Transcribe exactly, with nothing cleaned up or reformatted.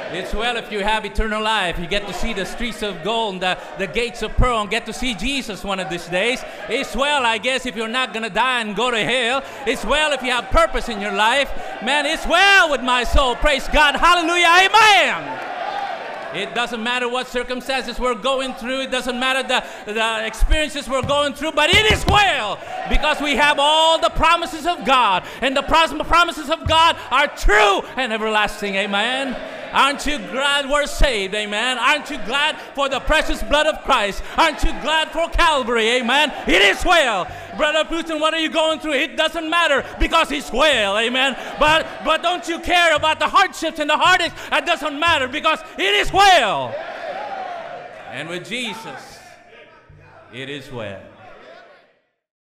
It's well if you have eternal life. You get to see the streets of gold and the, the gates of pearl and get to see Jesus one of these days. It's well, I guess, if you're not going to die and go to hell. It's well if you have purpose in your life. Man, it's well with my soul. Praise God. Hallelujah. Amen. It doesn't matter what circumstances we're going through. It doesn't matter the, the experiences we're going through. But it is well because we have all the promises of God. And the pros- promises of God are true and everlasting. Amen. Aren't you glad we're saved? Amen. Aren't you glad for the precious blood of Christ? Aren't you glad for Calvary? Amen. It is well. Brother Putin, what are you going through? It doesn't matter because it's well. Amen. But but don't you care about the hardships and the heartaches? It doesn't matter because it is well. And with Jesus, it is well.